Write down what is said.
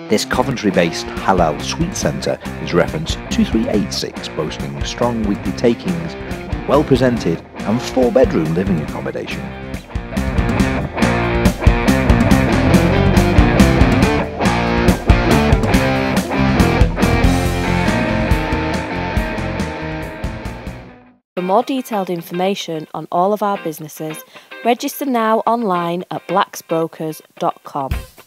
This Coventry-based Halal Sweet Centre is reference 2386, boasting strong weekly takings, well-presented and 4-bedroom living accommodation. For more detailed information on all of our businesses, register now online at blacksbrokers.com.